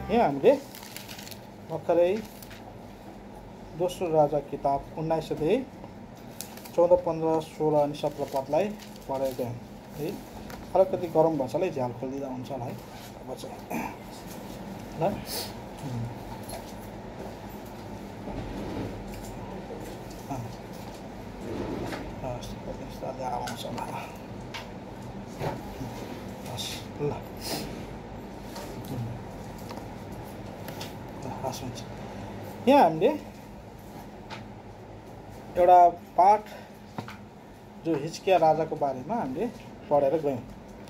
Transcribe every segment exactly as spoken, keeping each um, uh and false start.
यहाँ हामीले भर्खरै दोस्रो राजा किताब उन्नाइस अध्याय चौध पन्ध्र सोह्र अनि सत्र पदलाई पढेर गयौँ है। अलिकति गरम भएछ होला झ्याल खोलिदिँदा हुन्छ होला है अब चाहिँ ल। आउँछ ल हस् हुन्छ। यहाँ हामीले एउटा पाठ जो हिजकिया राजाको बारेमा हामीले पढेर गयौँ।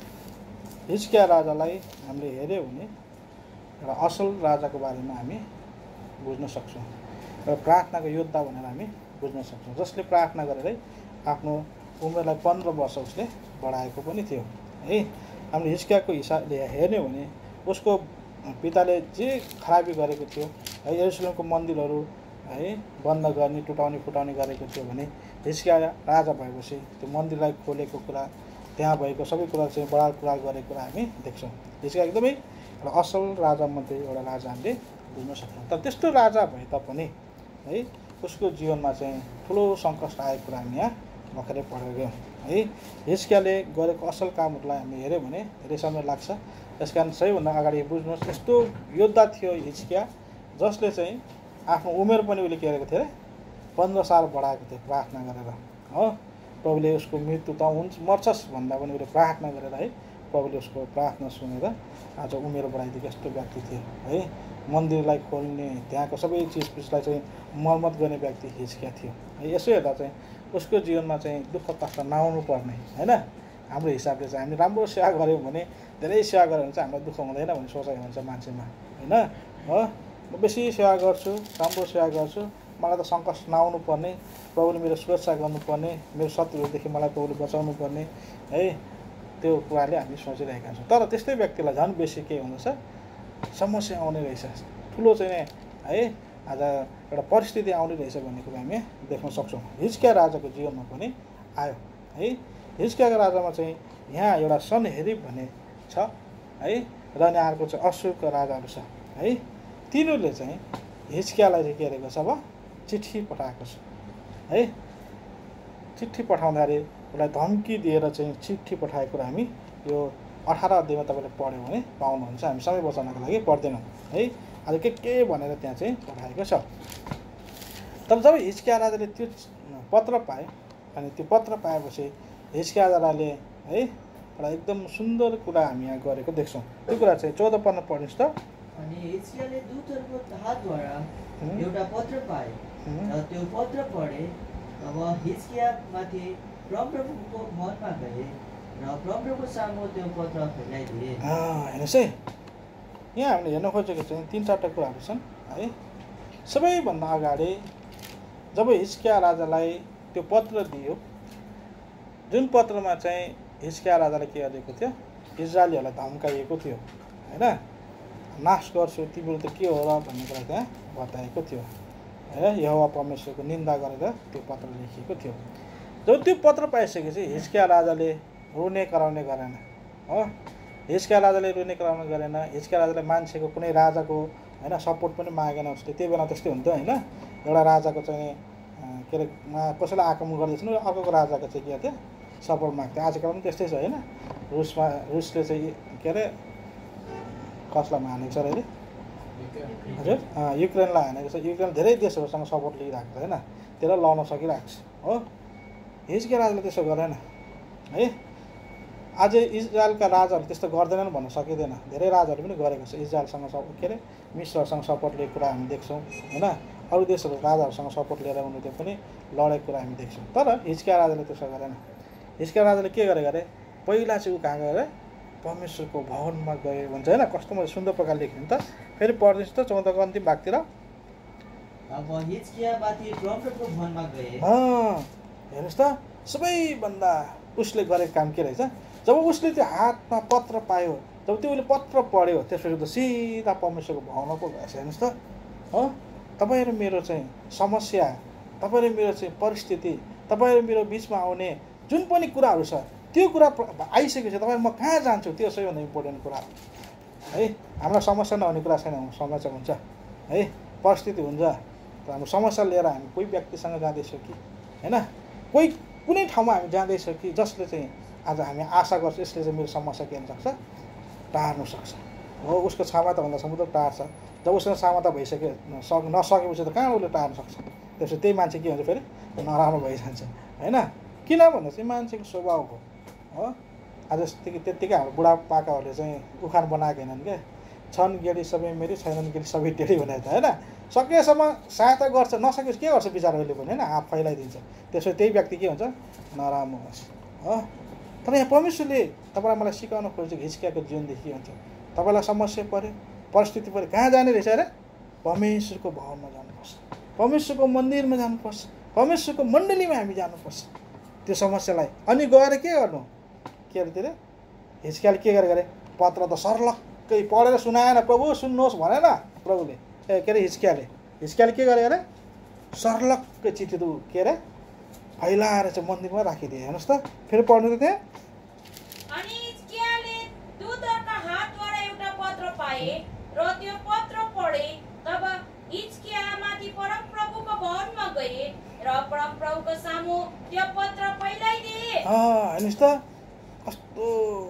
हिजकिया राजालाई हामीले हेऱ्यौँ भने एउटा असल राजाको बारेमा हामी बुझ्न सक्छौँ, एउटा प्रार्थनाको योद्धा भनेर हामी बुझ्न सक्छौँ, जसले प्रार्थना गरेरै आफ्नो उमेरलाई पन्ध्र वर्ष उसले बढाएको पनि थियो है। हामीले हिजकियाको हिसाबले हेर्यौँ भने उसको पिताले जे खराबी गरेको थियो है, यरुशलेमको मन्दिरहरू है बन्द गर्ने टुटाउने फुटाउने गरेको थियो भने हिजकिया राजा भएपछि त्यो मन्दिरलाई खोलेको कुरा, त्यहाँ भएको सबै कुरा चाहिँ बढाल कुराल गरेको कुरा हामी देख्छौँ। हिजकिया एकदमै एउटा असल राजामध्ये एउटा राजा हामीले बुझ्न सक्छौँ। तर त्यस्तो राजा भए तापनि है उसको जीवनमा चाहिँ ठुलो सङ्कट आएको कुरा हामी यहाँ भर्खरै पढेर गयौँ है। हिजकियाले गरेको असल कामहरूलाई हामी हेऱ्यौँ भने धेरै समय लाग्छ। त्यस कारण सबैभन्दा अगाडि बुझ्नुहोस्, यस्तो योद्धा थियो हिजकिया जसले चाहिँ आफ्नो उमेर पनि उसले के गरेको थियो अरे पन्ध्र साल बढाएको थियो प्रार्थना गरेर हो। प्रभुले उसको मृत्यु त हुन्छ मर्छस् भन्दा पनि उसले प्रार्थना गरेर है प्रभुले उसको प्रार्थना सुनेर आज उमेर बढाइदिएको यस्तो व्यक्ति थियो है। मन्दिरलाई खोल्ने, त्यहाँको सबै चिजपिजलाई चाहिँ मर्मत गर्ने व्यक्ति हिजकिया थियो है। यसो हेर्दा चाहिँ उसको जीवनमा चाहिँ दुःख कष्ट नआउनु पर्ने होइन। हाम्रो हिसाबले चाहिँ हामीले राम्रो सेवा गऱ्यौँ भने, धेरै सेवा गऱ्यो भने चाहिँ हामीलाई दुःख हुँदैन भन्ने सोचाइ हुन्छ मान्छेमा होइन। हो म बेसी सेवा गर्छु, राम्रो सेवा गर्छु, मलाई त सङ्कट नआउनु पर्ने, प्रभुले मेरो सुरक्षा गर्नुपर्ने, मेरो शत्रुहरूदेखि मलाई प्रभुले बचाउनु पर्ने है, त्यो कुराले हामी सोचिरहेका छौँ। तर त्यस्तै व्यक्तिलाई झन् बेसी के हुँदछ, समस्या आउने रहेछ, ठुलो चाहिँ है आज एउटा परिस्थिति आउने रहेछ भन्ने कुरा हामी देख्न सक्छौँ। हिजकिया राजाको जीवनमा पनि आयो है। हिजकियाको राजामा चाहिँ यहाँ एउटा सनहेरिब भन्ने छ है, र अनि अर्को चाहिँ अश्शुरको राजाहरू छ है। तिनीहरूले चाहिँ हिजकियालाई चाहिँ के गरेको छ, अब चिठी पठाएको छ है। चिठी पठाउँदाखेरि उसलाई धम्की दिएर चाहिँ चिठी पठाएको कुरा हामी यो अठार अध्यायमा तपाईँले पढ्यो भने पाउनुहुन्छ। हामी समय बचाउनको लागि पढ्दैनौँ है। आज के के भनेर त्यहाँ चाहिँ पठाएको छ। तब जब हिजकिया राजाले त्यो पत्र पाए अनि त्यो पत्र पाएपछि हिजकिया राजाले है एउटा एकदम सुन्दर कुरा हामी यहाँ गरेको देख्छौँ। त्यो कुरा चाहिँ चौध पन्ध्र पढ्नुहोस् त। अनि हिजकियाले दूतहरूको हातद्वारा एउटा पत्र पाए र त्यो पत्र पढे। अब हिजकियामाथि परमप्रभुको मनमा गए र परमप्रभुको सामु त्यो पत्र फैलाइदिए। हेर्नुहोस् है, यहाँ हामीले हेर्न खोजेको चाहिँ तिन चारवटा कुराहरू छन् है। सबैभन्दा अगाडि जब हिजकिया राजालाई त्यो पत्र दियो, जुन पत्रमा चाहिँ हिजकिया राजाले के गरेको थियो, इजरायलीहरूलाई धम्काइएको थियो होइन, नाश गर्छु तिम्रो त के हो र भन्ने कुरा त्यहाँ बताएको थियो है। यहोवा परमेश्वरको निन्दा गरेर त्यो पत्र लेखिएको थियो। जब त्यो पत्र पाइसकेपछि हिजकिया राजाले रुने कराउने गरेन हो। हिजकिया राजाले रुने कराउने गरेन। हिजकिया राजाले मान्छेको कुनै राजाको होइन सपोर्ट पनि मागेन उसले। त्यो बेला त्यस्तै हुन्थ्यो होइन, एउटा राजाको चाहिँ के अरे कसैलाई आक्रमण गर्दैछ नि अर्को राजाको चाहिँ के गर्थ्यो सपोर्ट माग्थ्यो। आजकल पनि त्यस्तै छ होइन। रुसमा रुसले चाहिँ के अरे कसलाई हानेको छ र अहिले हजुर युक्रेनलाई हानेको छ। युक्रेन धेरै देशहरूसँग सपोर्ट लिइरहेको छ होइन, त्यसलाई लड्न सकिरहेको छ हो। हिजकिया राजाले त्यसो गरेन है। आज इजरायलका राजाहरू त्यस्तो गर्दैनन् भन्न सकिँदैन। धेरै राजाहरू पनि गरेको छ, इजरायलसँग के अरे मिस्रहरूसँग सपोर्ट लिएको कुरा हामी देख्छौँ होइन। अरू देशहरू राजाहरूसँग सपोर्ट लिएर उनीहरूले पनि लडेको कुरा हामी देख्छौँ। तर हिजकिया राजाले त्यसो गरेन। हिजकिया राजाले के गरे गरे पहिला चाहिँ ऊ कहाँ गएर परमेश्वरको भवनमा गए भन्छ होइन। कस्तो मैले सुन्दर प्रकारले लेख्नु त, फेरि पढ्दैछु त चौधको अन्तिम भागतिर। अब हिजकियामाथि परमप्रभुको भवनमा गए। हेर्नुहोस् त, सबैभन्दा उसले गरेको काम के रहेछ, जब उसले त्यो हातमा पत्र पायो, जब त्यो उसले पत्र पढ्यो, त्यसपछि त सिधा परमेश्वरको भवनमा पो गएछ। हेर्नुहोस् त हो, तपाईँ र मेरो चाहिँ समस्या, तपाईँ र मेरो चाहिँ परिस्थिति, तपाईँ र मेरो बिचमा आउने जुन पनि कुराहरू छ त्यो कुरा आइसकेपछि तपाईँ म कहाँ जान्छु, त्यो सबैभन्दा इम्पोर्टेन्ट कुरा हो है हाम्रो समस्या नहुने कुरा छैन, समस्या हुन्छ है, परिस्थिति हुन्छ। र हाम्रो समस्या लिएर हामी कोही व्यक्तिसँग जाँदैछौँ कि होइन, कोही कुनै ठाउँमा हामी जाँदैछौँ कि जसले चाहिँ आज हामी आशा गर्छौँ यसले चाहिँ मेरो समस्या के हुन सक्छ, टार्नु सक्छ। हो उसको क्षमता समुद्र टार्छ। जब उसको क्षमता भइसक्यो सक नसकेपछि त कहाँ उसले टार्न सक्छ। त्यसपछि त्यही मान्छे के हुन्छ फेरि नराम्रो भइजान्छ होइन। किन भन्दा चाहिँ मान्छेको स्वभाव हो हो। आज त्यतिकै त्यत्तिकै हाम्रो बुढापाकाहरूले चाहिँ उखान बनाएको होइनन् क्या, छन् गेडी सबै मेरी छैनन् गेडी सबै टेढी भनेर त होइन। सकेसम्म सहायता गर्छ, नसकेपछि के गर्छ बिचाराहरूले पनि होइन, हात फैलाइदिन्छ। त्यसपछि त्यही व्यक्ति के हुन्छ नराम्रो हुन्छ हो। तर यहाँ परमेश्वरले तपाईँलाई मलाई सिकाउन खोजेको हिचकियाको जीवनदेखि के हुन्छ, तपाईँलाई समस्या पऱ्यो परिस्थिति पऱ्यो कहाँ जाने रहेछ अरे, परमेश्वरको भवनमा जानुपर्छ, परमेश्वरको मन्दिरमा जानुपर्छ, परमेश्वरको मण्डलीमा हामी जानुपर्छ त्यो समस्यालाई। अनि गएर के गर्नु के अरे त्यो हिचकियाले के गरे गरे पत्र त सर्लक्कै पढेर सुनाएन, प्रभु सुन्नुहोस् भनेन प्रभुले, ए के अरे हिचकियाले हिचकियाले के गरे अरे सर्लक्कै चिठी त के अरे फैलाएर चाहिँ मन्दिरमा राखिदिए। हेर्नुहोस् त फेरि पढ्नु त त्यहाँ। अनि हिचकियाले दूतका हातबाट एउटा पत्र पाए र त्यो पत्र पढे। तब हिचकिया माथि परमप्रभुको भवनमा गए र परमप्रभुको सामु त्यो पत्र फैलाइदिए। हेर्नुहोस् त कस्तो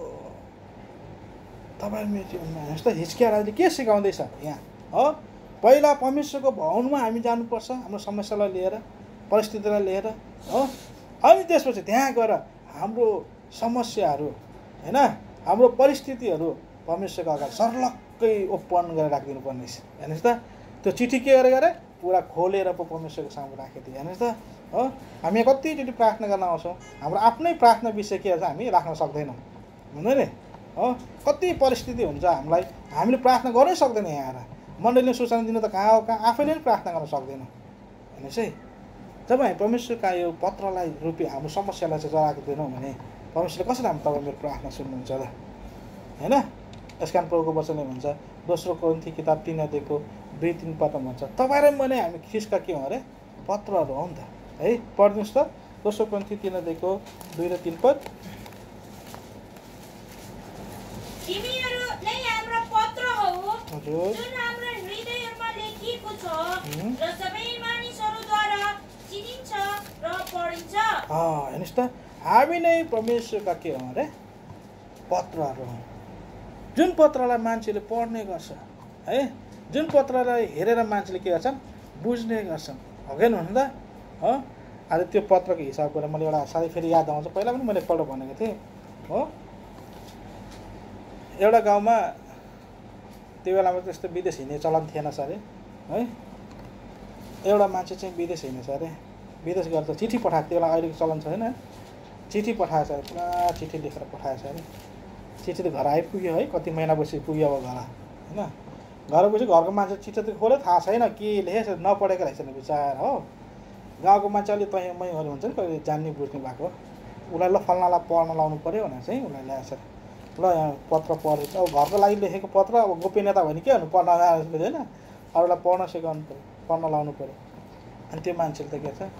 तपाईँले हेर्नुहोस् त हिचकिया राजाले के सिकाउँदैछ यहाँ हो। पहिला परमेश्वरको भवनमा हामी जानुपर्छ हाम्रो समस्यालाई लिएर परिस्थितिलाई लिएर हो। अनि त्यसपछि त्यहाँ गएर हाम्रो समस्याहरू होइन हाम्रो परिस्थितिहरू परमेश्वरको अगाडि सर्लक्कै ओपन गरेर राखिदिनु पर्ने रहेछ। हेर्नुहोस् त त्यो चिठी के गरे गरे पुरा खोलेर पो परमेश्वरको सामु राखिदियो। हेर्नुहोस् त हो। हामी कतिचोटि प्रार्थना गर्न आउँछौँ, हाम्रो आफ्नै प्रार्थना विषय के छ हामी राख्न सक्दैनौँ हुँदैन नि हो। कति परिस्थिति हुन्छ हामीलाई, हामीले प्रार्थना गर्नै सक्दैन। यहाँ आएर मण्डलीले सूचना दिनु त कहाँ हो, कहाँ आफैले पनि प्रार्थना गर्न सक्दैनौँ। हेर्नुहोस् है, जब हामी परमेश्वरका यो पत्रलाई रूपी हाम्रो समस्यालाई चाहिँ जराएको दिनौँ भने परमेश्वरले कसरी हामी तपाईँ मेरो प्रार्थना सुन्नुहुन्छ त होइन। यस कारण प्रभुको वचनले भन्छ दोस्रो कोरिन्थी किताब तीन अध्यायको दुई तिन पदमा भन्छ तपाईँ र मैले हामी ख्रिस्टका के हौँ अरे पत्रहरू हौँ नि त है। पढ्नुहोस् त दोस्रो कोरिन्थी तीन अध्यायको दुई र तिन पद। तिमीहरू नै हाम्रो पत्र हौ हजुर जुन हाम्रो हृदयमा लेखिएको छ र सबै मानिसहरूद्वारा चिनिन्छ र पढिन्छ। हेर्नुहोस् त हामी नै परमेश्वरका के हौँ अरे पत्रहरू हौँ, जुन पत्रलाई मान्छेले पढ्ने गर्छ है, जुन पत्रलाई हेरेर मान्छेले के गर्छन् बुझ्ने गर्छन् हो कि भन्नु त हो। आज त्यो पत्रको हिसाब गरेर मैले एउटा साह्रै फेरि याद आउँछ, पहिला पनि मैले एकपल्ट भनेको थिएँ हो। एउटा गाउँमा त्यो बेलामा त्यस्तो विदेश हिँड्ने चलन थिएन अरे है। एउटा मान्छे चाहिँ विदेश हिँडेछ अरे, विदेश गएर त चिठी पठाएको, त्यो बेला अहिलेको चलन छैन, चिठी पठाएछ अरे, पुरा चिठी लेखेर पठाएछ अरे। चिठी त घर आइपुग्यो है, कति महिनापछि पुग्यो अब घर होइन। घर पछि घरको मान्छे चिठी त खोल्यो थाहा छैन के लेखेछ, नपढेको रहेछ नि विचार हो। गाउँको मान्छे अलिक तै मैहरू हुन्छ नि कहिले जान्ने बुझ्ने भएको, उसलाई ल फल्नालाई पढ्न लाउनु पऱ्यो भनेर चाहिँ उसलाई ल्याएछ ल यहाँ पत्र पढेछ। अब घरको लागि लेखेको पत्र अब गोपनीयता भने के गर्नु, पढ्न होइन अरूलाई पढ्न सिकाउनु पऱ्यो, पढ्न लाउनु पऱ्यो। अनि त्यो मान्छेले त के छ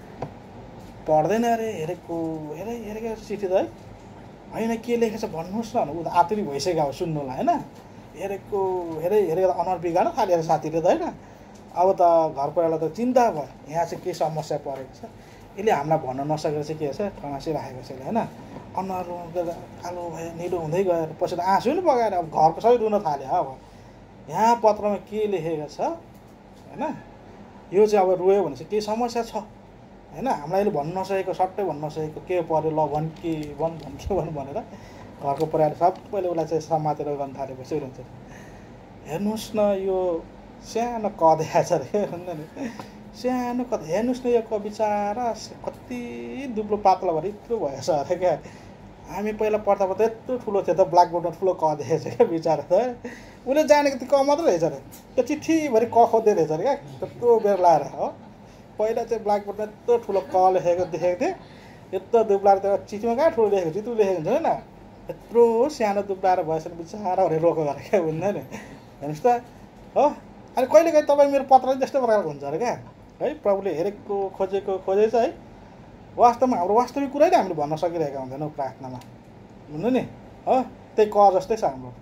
पढ्दैन अरे, हेरेको हेरे हेरेको चिठी त है होइन के लेखेछ भन्नुहोस् न, ऊ त आतुरी भइसक्यो अब सुन्नुलाई होइन। हेरेको हेरे हेरेको अनुहार बिगार्न थाल्यो साथीले त होइन। अब त घर परिवारलाई त चिन्ता भयो यहाँ चाहिँ के समस्या परेको छ, यसले हामीलाई भन्न नसकेर चाहिँ के छ ठमासिराखेको छ होइन। अनुहार कालो भयो निलो हुँदै गएर पछि त आँसु पनि बगाएर अब घरको सबै रुन थाल्यो। अब यहाँ पत्रमा के लेखेको छ होइन, यो चाहिँ अब रोयो भने चाहिँ केही समस्या छ होइन, हामीलाई अहिले भन्नु नसकेको सट्टै भन्नु नसकेको के पऱ्यो ल भन् के भन् भन् के भन् भनेर घरको परिवार सबैले उसलाई चाहिँ समातेर गर्न थालेपछि हुन्छ। हेर्नुहोस् न यो सानो कदेहा छ अरे भन्दा नि, सानो कथा हेर्नुहोस् न यो कविचारा कति दुब्लो पातलो भएर यत्रो भएछ अरे क्या। हामी पहिला पढ्दा पढ्दा यत्रो ठुलो थियो त ब्ल्याकबोर्डमा ठुलो क देखेछ क्या बिचरा त। उसले जानेको त्यो क मात्रै रहेछ अरे, त्यो चिठीभरि क खोज्दै रहेछ अरे क्या त्यत्रो बेर लाएर हो। पहिला चाहिँ ब्ल्याकबोर्डमा यत्रो ठुलो क लेखेको देखेको थिएँ, यत्रो दुब्लाएर त्यो चिठीमा कहाँ ठुलो लेखेको चितु लेखेको हुन्छ होइन, यत्रो सानो दुब्लाएर भएछ भने बिचरा भने रोको गरेर क्या बुझ्दैन नि। हेर्नुहोस् त हो। अनि कहिले कहिले तपाईँ मेरो पत्र चाहिँ त्यस्तो प्रकारको हुन्छ अरे क्या है। प्रभुले हेरेको खोजेको खोजेछ है, वास्तवमा हाम्रो वास्तविक कुरै त हामीले भन्न सकिरहेका हुँदैनौँ प्रार्थनामा बुझ्नु नि हो। त्यही क जस्तै छ हाम्रो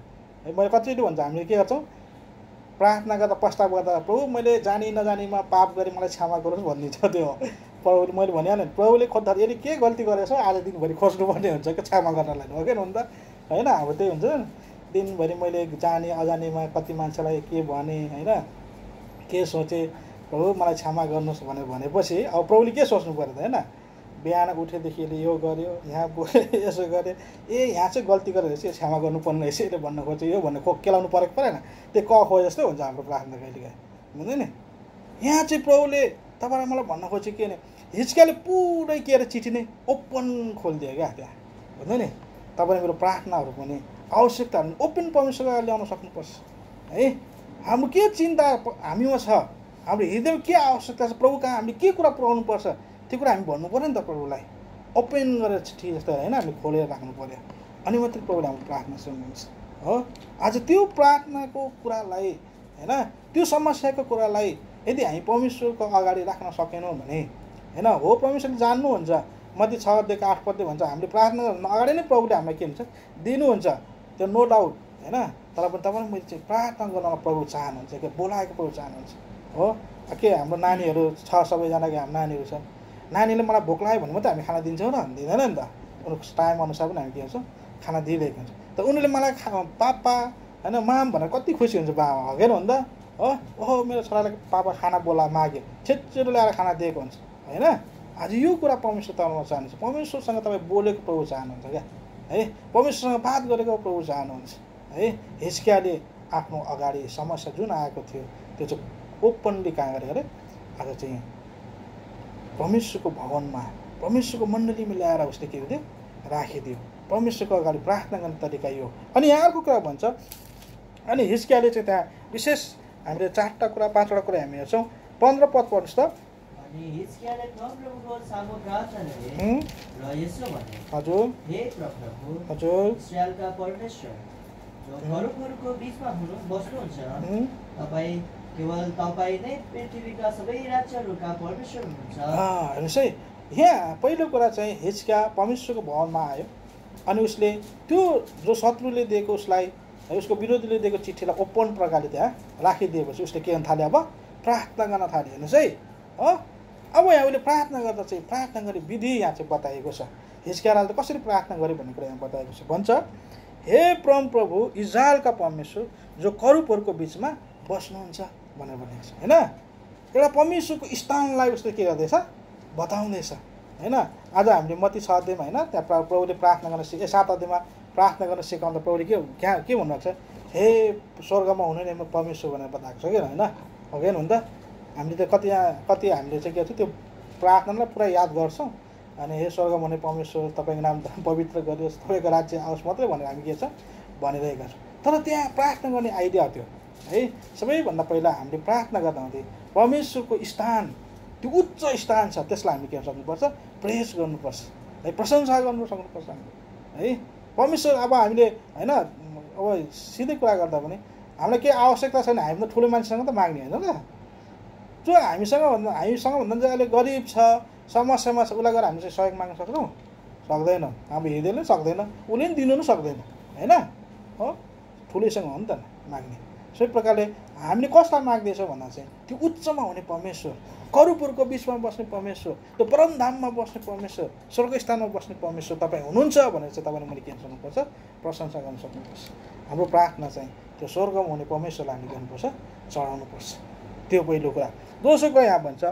है मैले कतिचोटि भन्छ हामीले के गर्छौँ प्रार्थना गर्दा प्रस्ताव गर्दा प्रभु मैले जानी नजानीमा पाप गरेँ मलाई क्षमा गरोस् भनिदिन्छ त्यो प्रभुले मैले भनिहालेँ प्रभुले खोज्दा यदि के गल्ती गरेछ आज दिनभरि खोज्नुपर्ने हुन्छ कि क्षमा गर्नलाई हो क्या त होइन अब त्यही हुन्छ दिनभरि मैले जाने अजानेमा कति मान्छेलाई के भने होइन के सोचेँ प्रभु मलाई क्षमा गर्नुहोस् भनेर भनेपछि अब प्रभुले के सोच्नु पऱ्यो त होइन बिहान उठेदेखि यो गर्यो यहाँ बोल्यो यसो गरेँ ए यहाँ चाहिँ गल्ती गरेर चाहिँ क्षमा गर्नुपर्ने रहेछ यसले भन्न खोज्यो यो भन्ने खो केलाउनु परेको परेन त्यो क खो जस्तै हुन्छ हाम्रो प्रार्थना कहिलेकाहीँ बुझ्दैन नि यहाँ चाहिँ प्रभुले तपाईँलाई मलाई भन्न खोज्यो के भने हिचकाले पुरै के अरे चिठी नै ओपन खोलिदियो क्या त्यहाँ बुझ्दैन नि तपाईँले मेरो प्रार्थनाहरू पनि आवश्यकताहरू ओपन परमेश्वरको अगाडि ल्याउन सक्नुपर्छ है हाम्रो के चिन्ता हामीमा छ हाम्रो हृदयमा के आवश्यकता छ प्रभु कहाँ हामीले के कुरा पुऱ्याउनुपर्छ त्यो कुरा हामी भन्नु पऱ्यो नि त प्रभुलाई ओपन गरेर चिठी जस्तो होइन हामीले खोलेर राख्नु पऱ्यो अनि मात्रै प्रभुले हाम्रो प्रार्थना सुन्नुहुन्छ हो आज त्यो प्रार्थनाको कुरालाई होइन त्यो समस्याको कुरालाई यदि हामी परमेश्वरको अगाडि राख्न सकेनौँ भने होइन हो परमेश्वरले जान्नुहुन्छ मती छ अध्यायको आठ पद भन्छ हामीले प्रार्थना गर्नु अगाडि नै प्रभुले हामीलाई के हुन्छ दिनुहुन्छ त्यो नो डाउट होइन तर पनि तपाईँले मैले चाहिँ प्रार्थना गर्नमा प्रभु चाहनुहुन्छ कि बोलाएको प्रभु चाहनुहुन्छ हो के हाम्रो नानीहरू छ सबैजनाको हाम्रो नानीहरू छन् नानीले मलाई भोक लाग्यो भने मात्रै हामी खाना दिन्छौँ र दिँदैन नि त उनीहरूको टाइम अनुसार पनि हामी के गर्छौँ खाना दिइरहेको हुन्छ त उनीहरूले मलाई खा पापा होइन माम भनेर कति खुसी हुन्छ बाबा हगेन हो नि त हो ओहो मेरो छोरालाई पापा खाना बोला माग्यो छेच्चेरो ल्याएर खाना दिएको हुन्छ होइन आज यो कुरा परमेश्वर तपाईँमा चाहनुहुन्छ परमेश्वरसँग तपाईँ बोलेको प्रभु चाहनुहुन्छ क्या है परमेश्वरसँग बात गरेको प्रभु चाहनुहुन्छ है हिचकियाले आफ्नो अगाडि समस्या जुन आएको थियो त्यो चाहिँ ओपनली कहाँ गरे अरे आज चाहिँ परमेश्वरको भवनमा परमेश्वरको मण्डलीमा ल्याएर उसले के गरिदियो राखिदियो परमेश्वरको अगाडि प्रार्थना गर्ने तरिका यो अनि यहाँ अर्को कुरा भन्छ अनि हिचकियाले चाहिँ त्यहाँ विशेष हामीले चारवटा कुरा पाँचवटा कुरा हामी हेर्छौँ पन्ध्र पद पढ्नुहोस् त अनि हिचकियाले परमप्रभुको सामु प्रार्थना गरे र यसो भने हजुर हे प्रभु हजुर इस्राएलका परमेश्वर जो खरुखरुको बिचमा हुनु बस्नुहुन्छ तपाईँ केवल तपाईँ नै पृथ्वीका सबै राज्यहरूका परमेश्वर हुनुहुन्छ हेर्नुहोस् है यहाँ पहिलो कुरा चाहिँ हिचकिया परमेश्वरको भवनमा आयो अनि उसले त्यो जो शत्रुले दिएको उसलाई उसको विरोधीले दिएको चिठीलाई ओपन प्रकारले त्यहाँ राखिदिएपछि उसले के गर्न थाल्यो अब प्रार्थना गर्न थाल्यो हेर्नुहोस् है हो अब यहाँ उसले प्रार्थना गर्दा चाहिँ प्रार्थना गर्ने विधि यहाँ चाहिँ बताएको छ हिचकियाले त कसरी प्रार्थना गर्यो भन्ने कुरा यहाँ बताएको छ भन्छ हे परम प्रभु इजरायलका परमेश्वर जो करूबहरूको बिचमा बस्नुहुन्छ भनेर भनेको छ होइन एउटा परमेश्वरको स्थानलाई उसले के गर्दैछ बताउँदैछ होइन आज हामीले मती छ अध्यायमा होइन त्यहाँ प्रभुले प्रार्थना गर्न सिक सात अध्यायमा प्रार्थना गर्न सिकाउँदा प्रभुले के कहाँ के भन्नुभएको छ हे स्वर्गमा हुने नै परमेश्वर भनेर बताएको छ कि होइन हो कि हुन त हामीले त कति यहाँ कति हामीले चाहिँ के छ त्यो प्रार्थनालाई पुरा याद गर्छौँ अनि हे स्वर्गमा हुने परमेश्वर तपाईँको नाम पवित्र गरियोस् तपाईँको राज्य आओस् मात्रै भनेर हामी के छ भनिरहेका छौँ तर त्यहाँ प्रार्थना गर्ने आइडिया थियो है सबैभन्दा पहिला हामीले प्रार्थना गर्दा हुँदै परमेश्वरको स्थान त्यो उच्च स्थान छ त्यसलाई हामी के सक्नुपर्छ प्रेस गर्नुपर्छ है प्रशंसा गर्नु सक्नुपर्छ हामीले है परमेश्वर अब हामीले होइन अब सिधै कुरा गर्दा पनि हामीलाई केही आवश्यकता छैन हामी त ठुलो मान्छेसँग त माग्ने होइन त जो हामीसँग भन्दा हामीसँग भन्दा चाहिँ अहिले गरिब छ समस्यामा छ उसलाई गएर हामी चाहिँ सहयोग माग्न सक्छौँ सक्दैनौँ हाम्रो हृदयले सक्दैन उसले पनि दिनु पनि सक्दैन होइन हो ठुलैसँग हो नि त माग्ने सबै प्रकारले हामीले कसलाई माग्दैछौँ भन्दा चाहिँ त्यो उच्चमा हुने परमेश्वर करूबहरूको बिचमा बस्ने परमेश्वर त्यो परमधाममा बस्ने परमेश्वर स्वर्ग स्थानमा बस्ने परमेश्वर तपाईँ हुनुहुन्छ भनेर चाहिँ तपाईँले मैले के सक्नुपर्छ प्रशंसा गर्न सक्नुपर्छ हाम्रो प्रार्थना चाहिँ त्यो स्वर्गमा हुने परमेश्वरलाई हामीले गर्नुपर्छ चढाउनुपर्छ त्यो पहिलो कुरा दोस्रो कुरा यहाँ भन्छ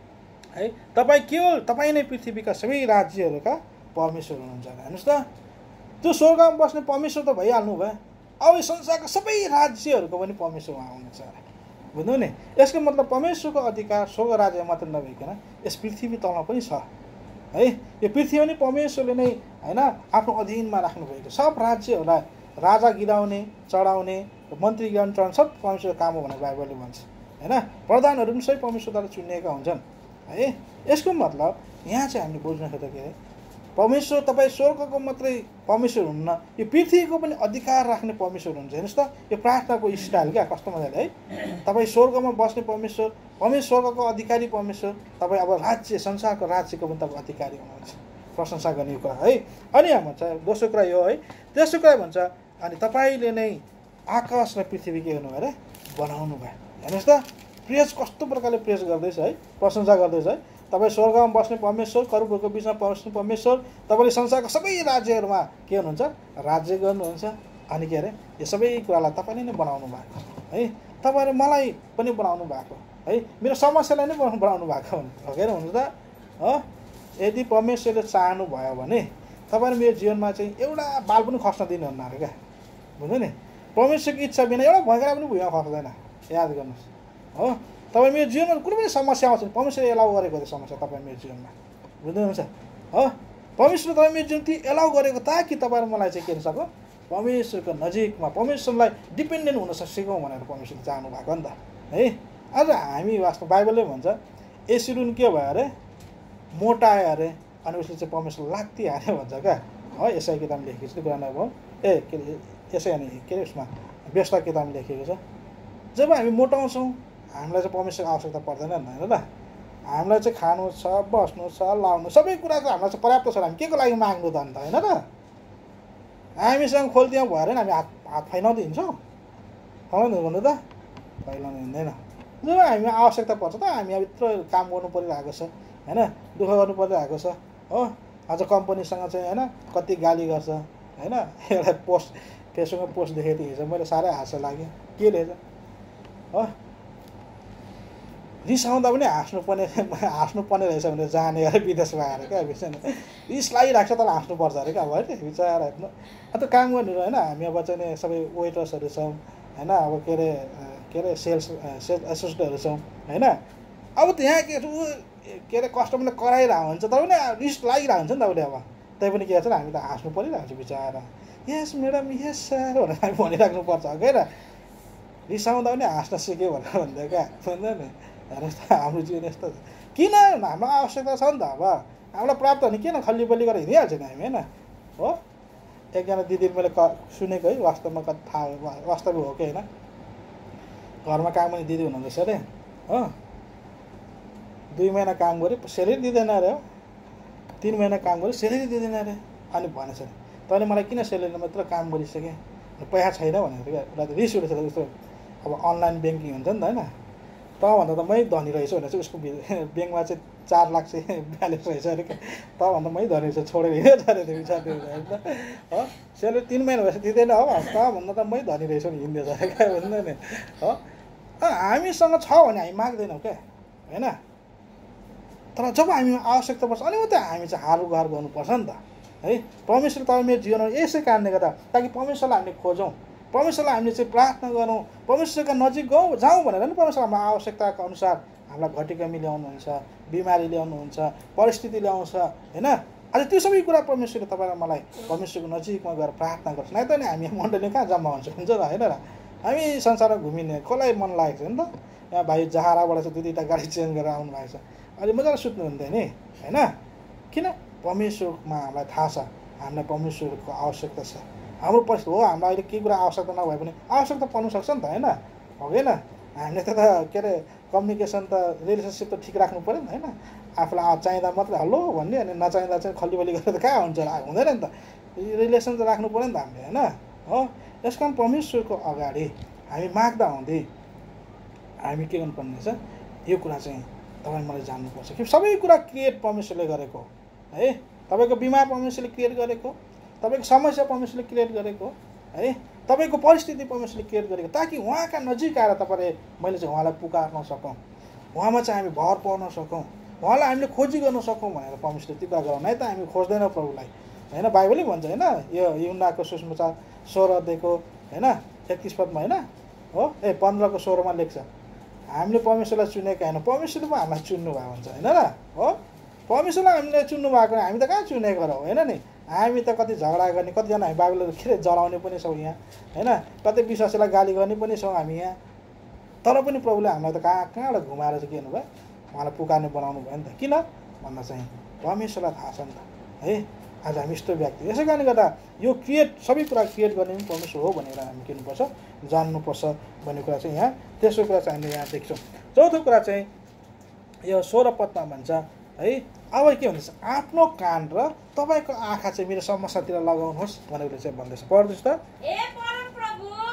है तपाईँ केवल तपाईँ नै पृथ्वीका सबै राज्यहरूका परमेश्वर हुनुहुन्छ हेर्नुहोस् त त्यो स्वर्गमा बस्ने परमेश्वर त भइहाल्नु भयो अब संसारका सबै राज्यहरूको पनि परमेश्वर उहाँ हुनुहुन्छ बुझ्नु नि यसको मतलब परमेश्वरको अधिकार स्वर्ग राज्य मात्र नभइकन यस पृथ्वी तलमा पनि छ है यो पृथ्वी पनि परमेश्वरले नै होइन आफ्नो अधीनमा राख्नुभएको सब राज्यहरूलाई राजा गिराउने चढाउने मन्त्री गिराउने चढाउने सब परमेश्वरको काम हो भनेर बाइबलले भन्छ होइन प्रधानहरू पनि सबै परमेश्वरद्वारा चुनिएका हुन्छन् है यसको मतलब यहाँ चाहिँ हामीले बुझ्न खोज्दा के अरे परमेश्वर तपाईँ स्वर्गको मात्रै परमेश्वर हुन्न यो पृथ्वीको पनि अधिकार राख्ने परमेश्वर हुन्छ हेर्नुहोस् त यो प्रार्थनाको स्टाइल क्या कस्तो मजाले है तपाईँ स्वर्गमा बस्ने परमेश्वर परमेश्वरको अधिकारी परमेश्वर तपाईँ अब राज्य संसारको राज्यको पनि तपाईँ अधिकारी हुनुहुन्छ प्रशंसा गर्ने कुरा है अनि यहाँ भन्छ दोस्रो कुरा यो है तेस्रो कुरा भन्छ अनि तपाईँले नै आकाश र पृथ्वी के गर्नु भयो अरे बनाउनु भयो। हेर्नुहोस् त प्रेज कस्तो प्रकारले प्रेज गर्दैछ है, प्रशंसा गर्दैछ है। तपाईँ स्वर्गमा बस्ने परमेश्वर, करुबहरूको बिचमा बस्ने परमेश्वर, तपाईँले संसारको सबै राज्यहरूमा के हुनुहुन्छ राज्य गर्नुहुन्छ। अनि के अरे यो सबै कुरालाई तपाईँले नै बनाउनु भएको है, तपाईँले मलाई पनि बनाउनु भएको है, मेरो समस्यालाई नै बनाउनु भएको हो के हुनु त हो। यदि परमेश्वरले चाहनु भयो भने तपाईँले मेरो जीवनमा चाहिँ एउटा बाल पनि खस्न दिनुहुन्न अरे क्या, बुझ्नु नि। परमेश्वरको इच्छा बिना एउटा भएकोलाई पनि भुइँमा खस्दैन, याद गर्नुहोस् हो। तपाईँ मेरो जीवनमा कुनै पनि समस्या आउँछ भने परमेश्वरले एलाउ गरेको त्यो समस्या तपाईँ मेरो जीवनमा, बुझ्नुहुन्छ हो। परमेश्वरले तपाईँ मेरो जीवन ती एलाउ गरेको ताकि तपाईँ मलाई चाहिँ के सक्यो परमेश्वरको नजिकमा परमेश्वरलाई डिपेन्डेन्ट हुन सिकौँ भनेर परमेश्वरले चाहनु भएको नि त है। आज हामी वास्तव बाइबलले भन्छ एसिरुन के भयो अरे मोटायो अरे, अनि उसले चाहिँ परमेश्वर लाग्ती हाल्यो भन्छ क्या है। यसै किताबमा लेखेको छ पुरानो भयो ए के अरे यसै अनि के अरे उसमा व्यस्त किताबमा लेखेको छ। जब हामी मोटाउँछौँ हामीलाई चाहिँ परमेश्वरको आवश्यकता पर्दैन नि होइन त। हामीलाई चाहिँ खानु छ, बस्नु छ, लाउनु सबै कुराको हामीलाई चाहिँ पर्याप्त छ। हामी के को लागि माग्नु त अन्त होइन त। हामीसँग खोल्दियौँ भएर नि हामी हात हात फैलाउँदै हिँड्छौँ, फैलाउँदै भन्नु त फैलाउनु हिँड्दैन। जब हामी आवश्यकता पर्छ त हामी अब यत्रो काम गर्नु परिरहेको छ होइन, दुःख गर्नु परिरहेको छ हो। अझ कम्पनीसँग चाहिँ होइन कति गाली गर्छ होइन। एउटा पोस्ट फेसबुकमा पोस्ट देखेको थिएँ हिजो, मैले साह्रै हाँसो लाग्यो। के रहेछ हो, रिसाउँदा पनि हाँस्नुपर्ने हाँस्नुपर्ने रहेछ भनेर जाने अरे विदेशमा आएर क्या बिचरा रिस लागिरहेको छ तर हाँस्नुपर्छ अरे क्या अब है बिचरा हेर्नु। अन्त काम गर्नेहरू होइन हामी अब चाहिँ सबै वेटर्सहरू छौँ होइन, अब के अरे के अरे सेल्स सेल्स एसोसिएटहरू छौँ होइन। अब त्यहाँ के के अरे कस्टमरले कराइरहेको हुन्छ तर पनि रिस लागिरहेको हुन्छ नि त उसले। अब त्यही पनि के गर्छ हामी त हाँस्नु परिरहेको छ बिचरा, यस म्याडम यस सर भनेर हामी भनिराख्नुपर्छ क्या। रिसाउँदा पनि हाँस्न सिक्यो भनेर भन्दै क्या भन्दा नि। हेर्नुहोस् त हाम्रो जीवन यस्तो किन हाम्रो आवश्यकता छ नि त। अब हामीलाई प्राप्त हुने किन खल्ली बल्ली गरेर हिँडिहाल्छ नि हामी होइन हो। एकजना दिदी मैले क सुनेको है, वास्तवमा कति थाहा वास्तविक हो कि होइन। घरमा काम गर्ने दिदी हुनुहुँदैछ अरे हो, दुई महिना काम गऱ्यो सेलेरी दिँदैन अरे हो, तिन महिना काम गऱ्यो सेलेरी दिँदैन अरे। अनि भनेछ अरे तैँले मलाई किन सेलेरी मात्र काम गरिसकेँ, पैसा छैन भनेर क्या। उसलाई त रिस उठेछ जस्तो। अब अनलाइन ब्याङ्किङ हुन्छ नि त होइन, तँभन्दा त मै धनी रहेछ भनेर चाहिँ उसको ब्याङ्कमा चाहिँ चार लाख चाहिँ ब्यालेन्स रहेछ अरे क्या। तँभन्दा मै धनी रहेछ छोडेर हिँडेछ अरे त्यो विचार हो। सेलेरी तिन महिना भएपछि दिँदैन हो, तँभन्दा त मै धनी रहेछ भने हिँड्दैछ अरे क्या भन्दा नि हो। हामीसँग छ भने हामी माग्दैनौँ क्या होइन। तर जब हामी आवश्यकता पर्छ अनि मात्रै हामी चाहिँ हार गुहार गर्नुपर्छ नि त है। परमेश्वर तपाईँ मेरो जीवनमा यसै कारणले गर्दा ताकि परमेश्वरलाई हामीले खोजौँ, परमेश्वरलाई हामीले चाहिँ प्रार्थना गरौँ, परमेश्वरका नजिक गौँ जाउँ भनेर नि परमेश्वर हाम्रो आवश्यकताको अनुसार हामीलाई घटिकमी ल्याउनुहुन्छ, बिमारी ल्याउनुहुन्छ, परिस्थिति ल्याउँछ होइन। आज त्यो सबै कुरा परमेश्वरले तपाईँलाई मलाई परमेश्वरको नजिकमा गएर प्रार्थना गर्छ। नै त नि हामी मण्डली कहाँ जम्मा हुन्छ हुन्छ त होइन र। हामी संसारमा घुमिने कसलाई मन लागेको छ नि त। यहाँ भाइ जहाराबाट चाहिँ दुई दुईवटा गाडी चेन्ज गरेर आउनु भएको छ, अहिले मजाले सुत्नुहुन्थ्यो नि होइन। किन भनेमा हामीलाई थाहा छ हामीलाई परमेश्वरको आवश्यकता छ। हाम्रो परिस्थिति हो हामीलाई अहिले केही कुरा आवश्यकता नभए पनि आवश्यकता पर्नु सक्छ नि त होइन होइन। हामीले त के अरे कम्युनिकेसन त रिलेसनसिप त ठिक राख्नु पऱ्यो नि होइन। आफूलाई चाहिँदा मात्रै हल्लो भन्ने अनि नचाहिँदा चाहिँ खल्ली बल्ली गरेर त कहाँ हुन्छ हुँदैन नि त। रिलेसन त राख्नु पऱ्यो नि त हामीले होइन हो। यस कारण परमेश्वरको अगाडि हामी माग्दा हुँदै हामी के गर्नुपर्ने रहेछ यो कुरा चाहिँ तपाईँ मलाई जान्नुपर्छ कि सबै कुरा क्रिएट परमेश्वरले गरेको है। तपाईँको बिमार परमेश्वरले क्रिएट गरेको, तपाईँको समस्या परमेश्वरले क्रिएट गरेको है, तपाईँको परिस्थिति परमेश्वरले क्रिएट गरेको ताकि उहाँका नजिक आएर तपाईँले मैले चाहिँ उहाँलाई पुकार्न सकौँ, उहाँमा चाहिँ हामी भर पर्न सकौँ, उहाँलाई हामीले खोजी गर्न सकौँ भनेर परमेश्वरले ती कुरा गरौँ। नै त हामी खोज्दैनौँ प्रभुलाई होइन। बाइबलले भन्छ होइन यो युहन्नाको सुसमाचार सोह्र अध्यायको होइन एकतिस पदमा होइन हो ए पन्ध्रको सोह्रमा लेख्छ हामीले परमेश्वरलाई चुनेका होइन परमेश्वरले पो हामीलाई चुन्नु भएको हुन्छ होइन र हो। परमेश्वरलाई हामीले चुन्नु भएको हामी त कहाँ चुनेको र होइन नि। हामी त कति झगडा गर्ने, कतिजना हामी बाइबलहरू के जलाउने पनि छौँ यहाँ होइन, कतै विश्वासीलाई गाली गर्ने पनि छौँ हामी यहाँ। तर पनि प्रभुले हामीलाई त कहाँ कहाँबाट घुमाएर चाहिँ के गर्नुभयो उहाँलाई पुकार्ने बनाउनु भयो नि त। किन भन्दा चाहिँ परमेश्वरलाई थाहा छ नि त है। आज हामी यस्तो व्यक्ति यसै कारणले गर्दा यो क्रिएट सबै कुरा क्रिएट गर्ने पनि परमेश्वर हो भनेर हामी के गर्नुपर्छ जान्नुपर्छ भन्ने कुरा चाहिँ यहाँ तेस्रो कुरा चाहिँ हामीले यहाँ देख्छौँ। चौथो कुरा चाहिँ यो सोह्र पदमा भन्छ है अब के भन्छ आफ्नो कान र तपाईँको आँखा चाहिँ मेरो समस्यातिर लगाउनुहोस् भनेर चाहिँ भन्दैछ। पढ्नुहोस् त। ए परम प्रभु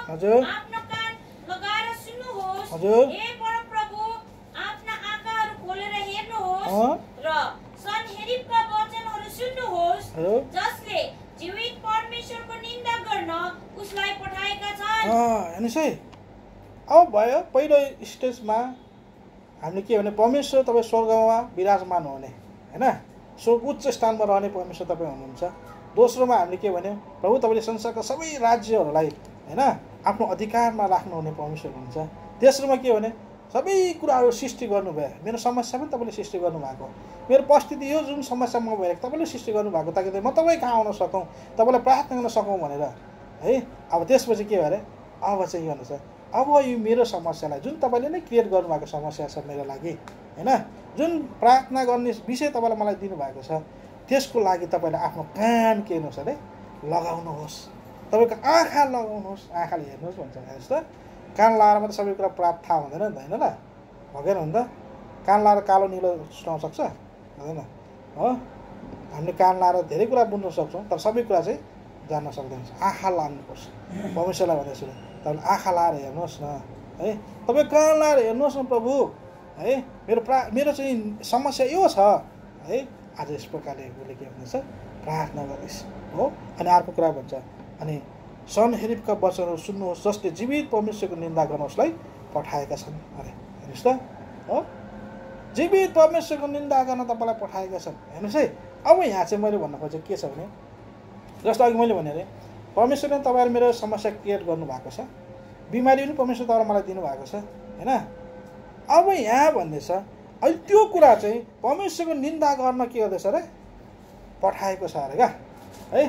हजुर आफ्नो कान लगाएर सुन्नुहोस्। हजुर हे परमप्रभु, आफ्ना आँखाहरू खोलेर हेर्नुहोस् अँ, र सनहेरिबका वचनहरू सुन्नुहोस्, हजुर जसले जीवित परमेश्वरको निन्दा गर्न उसलाई पठाएका छन्। अँ, हेर्नुहोस् है, अब भयो पहिलो स्टेजमा हामीले के भने परमेश्वर तपाईँ स्वर्गमा विराजमान हुने होइन, स्वर्ग उच्च स्थानमा रहने परमेश्वर तपाईँ हुनुहुन्छ। दोस्रोमा हामीले के भन्यो, प्रभु तपाईँले संसारका सबै राज्यहरूलाई होइन आफ्नो अधिकारमा राख्नुहुने परमेश्वर हुनुहुन्छ। तेस्रोमा के भने सबै कुराहरू सृष्टि गर्नुभयो, मेरो समस्या पनि तपाईँले सृष्टि गर्नुभएको, मेरो परिस्थिति यो जुन समस्या म भइरहेको तपाईँले सृष्टि गर्नुभएको, ताकि म तपाईँ कहाँ आउन सकौँ, तपाईँलाई प्रार्थना गर्न सकौँ भनेर है। अब त्यसपछि के भरे, अब चाहिँ के भन्नुहोस्, अब यो मेरो समस्यालाई जुन तपाईँले नै क्रिएट गर्नुभएको समस्या छ मेरो लागि होइन, जुन प्रार्थना गर्ने विषय तपाईँले मलाई दिनुभएको छ, त्यसको लागि तपाईँले आफ्नो कान के हेर्नुहोस् अरे लगाउनुहोस्, तपाईँको आँखा लगाउनुहोस्, आँखाले हेर्नुहोस् भन्छ। हेर्नुहोस् त, कान लाएर मात्रै सबै कुरा प्राप्त थाहा हुँदैन नि त, होइन ल, भगेन हुन् त। कान लाएर कालो निलो सुनाउन सक्छ हुँदैन हो, हामीले कान लाएर धेरै कुरा बुझ्न सक्छौँ तर सबै कुरा चाहिँ जान्न सक्दैन। आँखा लाग्नुपर्छ, परमेश्वरलाई भन्दैछु तपाईँले आँखा लाएर हेर्नुहोस् न है, तपाईँ कान लाएर हेर्नुहोस् न प्रभु है, मेरो प्रा मेरो चाहिँ समस्या यो छ है। आज यस प्रकारले उसले के भन्दैछ, प्रार्थना गर्नुहोस् हो। अनि अर्को कुरा भन्छ, अनि सनहेरिबका वचनहरू सुन्नुहोस्, जसले जीवित परमेश्वरको निन्दा गर्न उसलाई पठाएका छन् अरे। हेर्नुहोस् त हो, जीवित परमेश्वरको निन्दा गर्न तपाईँलाई पठाएका छन्। हेर्नुहोस् है, अब यहाँ चाहिँ मैले भन्न खोजेको के छ भने, जस्तो अघि मैले भने अरे परमेश्वरले तपाईँहरू मेरो समस्या क्रिएट गर्नुभएको छ, बिमारी पनि परमेश्वर तपाईँले मलाई दिनुभएको छ होइन। अब यहाँ भन्दैछ अहिले त्यो कुरा चाहिँ परमेश्वरको निन्दा गर्न के गर्दैछ अरे, पठाएको छ अरे क्या है।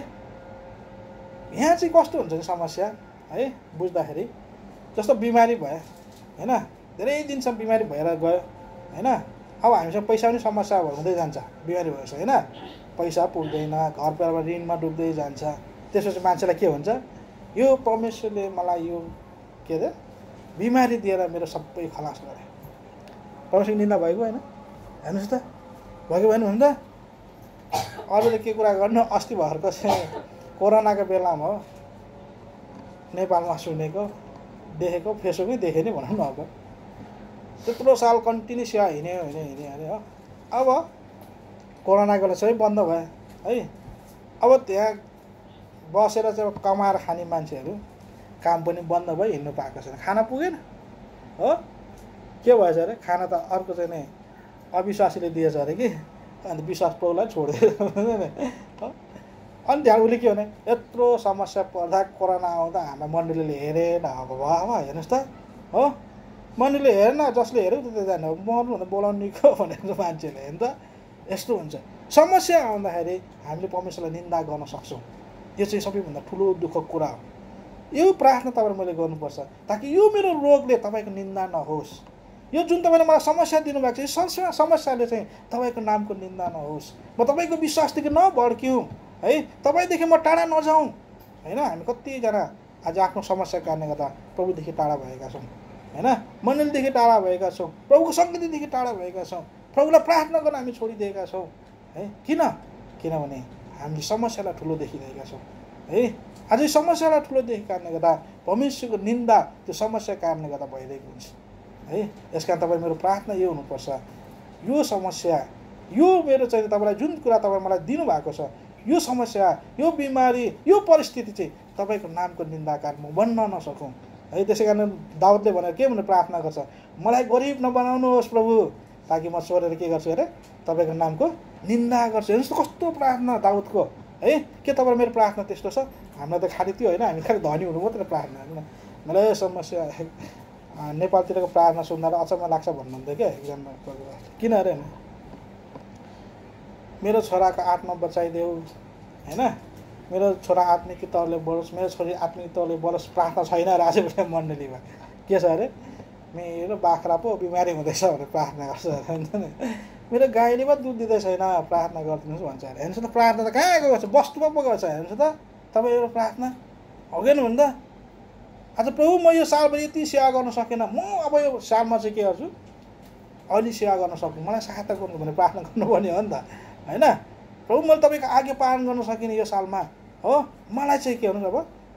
यहाँ चाहिँ कस्तो हुन्छ कि समस्या है बुझ्दाखेरि, जस्तो बिमारी भयो होइन, धेरै दिनसम्म बिमारी भएर गयो होइन, अब हामीसँग पैसा पनि समस्या हुँदै जान्छ बिमारी भएछ होइन, पैसा पुग्दैन, घर परिवार ऋणमा डुब्दै जान्छ। त्यसपछि मान्छेलाई के हुन्छ, यो परमेश्वरले मलाई यो के अरे बिमारी दिएर मेरो सबै खलास गरे, परमेश्वरको निन्दा भएको होइन। हेर्नुहोस् त, भएको भएन भने त अरूले के कुरा गर्नु, अस्ति भर्खरको चाहिँ कोरोनाको बेलामा हो नेपालमा सुनेको देखेको, फेसबुकै देखेँ नि भनौँ न। अब त्यत्रो साल कन्टिन्यू सेवा हिँड्यो हिँड्यो हिँड्यो अरे हो, अब कोरोनाको बेला सबै बन्द भयो है। अब त्यहाँ बसेर चाहिँ कमाएर खाने मान्छेहरू काम पनि बन्द भयो, हिँड्नु पाएको छैन, खाना पुगेन हो। के भएछ अरे, खाना त अर्को चाहिँ नि अविश्वासीले दिएछ अरे कि, अन्त विश्वास प्रभुलाई छोडिदियो हो। अनि त्यहाँ उसले के भने, यत्रो समस्या पर्दा कोरोना आउँदा हाम्रो मण्डलीले हेरेन, अब भयो हेर्नुहोस् त हो, मण्डलीले हेरेन, जसले हेऱ्यो त्यो जाने हो, मर्नु भन्दा बोलाउनु निको भनेर मान्छेले हेर्नु त। यस्तो हुन्छ समस्या आउँदाखेरि हामीले परमेश्वरलाई निन्दा गर्न सक्छौँ, यो चाहिँ सबैभन्दा ठुलो दुःखको कुरा हो। यो प्रार्थना तपाईँले मैले गर्नुपर्छ, ताकि यो मेरो रोगले तपाईँको निन्दा नहोस्, यो जुन तपाईँले मलाई समस्या दिनुभएको छ, यो समस्या समस्याले चाहिँ तपाईँको नामको निन्दा नहोस्, म तपाईँको विश्वासदेखि नभड्क्यौँ है, तपाईँदेखि म टाढा नजाउँ होइन। हामी कतिजना आज आफ्नो समस्याको कारणले गर्दा प्रभुदेखि टाढा भएका छौँ होइन, मण्डलीदेखि टाढा भएका छौँ, प्रभुको सङ्गतिदेखि टाढा भएका छौँ, प्रभुलाई प्रार्थना गर्न हामी छोडिदिएका छौँ है। किन? किनभने हामीले समस्यालाई ठुलो देखिरहेका छौँ है। आज यो समस्यालाई ठुलो देखेको कारणले गर्दा परमेश्वरको निन्दा त्यो समस्याको कारणले गर्दा भइरहेको हुन्छ है। यस कारण तपाईँ मेरो प्रार्थना यो हुनुपर्छ, यो समस्या, यो मेरो चाहिँ तपाईँलाई जुन कुरा तपाईँ मलाई दिनुभएको छ, यो समस्या, यो बिमारी, यो परिस्थिति चाहिँ तपाईँको नामको निन्दा कारण म बन्न नसकौँ है। त्यसै कारण दाउदले भनेर के भनेर प्रार्थना गर्छ, मलाई गरिब नबनाउनुहोस् प्रभु, ताकि म छोडेर के गर्छु अरे तपाईँको नामको निन्दा गर्छु। हेर्नुहोस् त कस्तो प्रार्थना दाउदको है। के तपाईँ मेरो प्रार्थना त्यस्तो छ? हामीलाई त खालि त्यो होइन, हामी खालि धनी हुनु मात्रै प्रार्थना होइन। मलाई समस्या नेपालतिरको प्रार्थना सुन्दा अचम्म लाग्छ भन्नुहुन्थ्यो क्या एकजना, किन अरे मेरो छोराको आत्मा बचाइदेऊ होइन, मेरो छोरा आत्मिक तौरले बढोस्, मेरो छोरी आत्मिक तौरले बढोस्, प्रार्थना छैन र आज मण्डलीमा के छ अरे, मेरो बाख्रा पो बिमारी हुँदैछ भनेर प्रार्थना गर्छ अरे, मेरो गाईले पो दुध दिँदै छैन प्रार्थना गरिदिनुहोस् भन्छ अरे। हेर्नुहोस् त प्रार्थना त कहाँ गएको छ, वस्तुमा पो गएको छ। हेर्नुहोस् त तपाईँ एउटा प्रार्थना होगेन भने त आज प्रभु म यो सालभरि यति सेवा गर्न सकेन, म अब यो सालमा चाहिँ के गर्छु, अलि सेवा गर्न सक्नु, मलाई सहायता गर्नु भने प्रार्थना गर्नुपर्ने हो नि त होइन। प्रभु मैले तपाईँको आज्ञा पालन गर्न सकिनँ यो सालमा हो, मलाई चाहिँ के भन्नुहोस् अब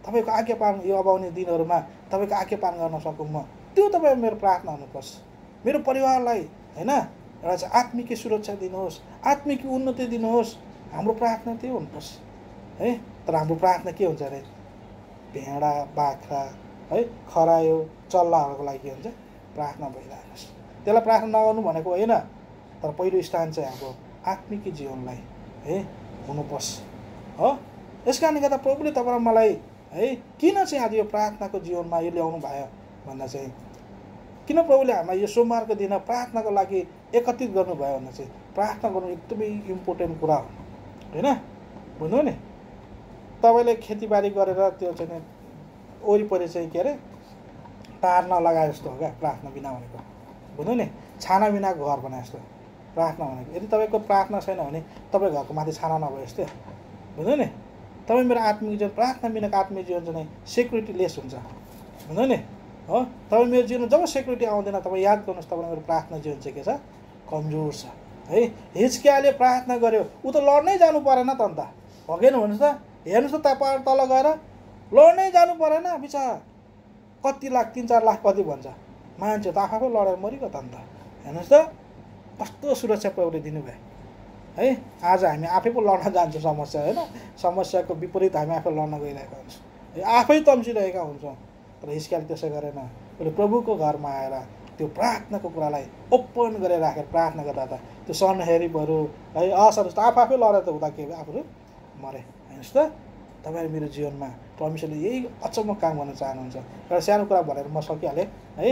तपाईँको आज्ञा पालन यो अब आउने दिनहरूमा तपाईँको आज्ञा पालन गर्न सकौँ म, त्यो तपाईँ मेरो प्रार्थना हुनुपर्छ। मेरो परिवारलाई होइन एउटा चाहिँ आत्मिक सुरक्षा दिनुहोस्, आत्मिक उन्नति दिनुहोस्, हाम्रो प्रार्थना त्यो हुनुपर्छ है। तर हाम्रो प्रार्थना के हुन्छ अरे भेडा बाख्रा है खरायो चल्लाहरूको लागि के हुन्छ प्रार्थना भइरहेको छ। त्यसलाई प्रार्थना नगर्नु भनेको होइन, तर पहिलो स्थान चाहिँ हाम्रो आत्मिक जीवनलाई है हुनुपर्छ हो। यस कारणले गर्दा प्रभुले तपाईँ मलाई है किन चाहिँ आज यो प्रार्थनाको जीवनमा यो ल्याउनु भयो भन्दा चाहिँ किन प्रभुले हामीलाई यो सोमबारको दिन प्रार्थनाको लागि एकत्रित गर्नुभयो भन्दा चाहिँ प्रार्थना गर्नु एकदमै इम्पोर्टेन्ट कुरा हो होइन। भन्नु नि तपाईँले खेतीबारी गरेर त्यो चाहिँ वरिपरि चाहिँ के अरे तार नलगाए जस्तो हो क्या प्रार्थना बिना भनेको। भन्नु नि छाना बिना घर बनाए जस्तो प्रार्थना भनेको। यदि तपाईँको प्रार्थना छैन भने तपाईँ घरको माथि छाना नभए जस्तै। भन्नु नि तपाईँ मेरो आत्मिक जीवन प्रार्थना बिनाको आत्मिक जीवन चाहिँ सेक्युरिटी लेस हुन्छ। भन्नु नि हो तपाईँ मेरो जीवनमा जब सेक्युरिटी आउँदैन तपाईँ याद गर्नुहोस् तपाईँ मेरो प्रार्थना जीवन चाहिँ के छ कमजोर छ है। हिजकियाले प्रार्थना गर्यो ऊ त लड्नै जानु परेन त अन्त भगेन भन्नुहोस् त। हेर्नुहोस् त तपाईँ तल गएर लड्नै जानु परेन बिचरा कति लाख तिन चार लाख कति भन्छ मान्छे त आफै लडेर मरिगयो त अन्त। हेर्नुहोस् त कस्तो सुरक्षा प्रभुले दिनुभयो है। आज हामी आफै पो लड्न जान्छौँ समस्या होइन, समस्याको विपरीत हामी आफै लड्न गइरहेका हुन्छौँ, आफै तम्सिरहेका हुन्छौँ। तर हिजकियाले त्यसो गरेन, उसले प्रभुको घरमा आएर त्यो प्रार्थनाको कुरालाई ओपन गरेर राखेर प्रार्थना गर्दा त त्यो सनहेरिबहरू है असर आफ आफै लडेर त हुँदा के भयो आफूहरू मरे। हेर्नुहोस् त तपाईँहरू मेरो जीवनमा परमेश्वरले यही अचम्म काम गर्न चाहनुहुन्छ। एउटा सानो कुरा भनेर म सकिहालेँ है।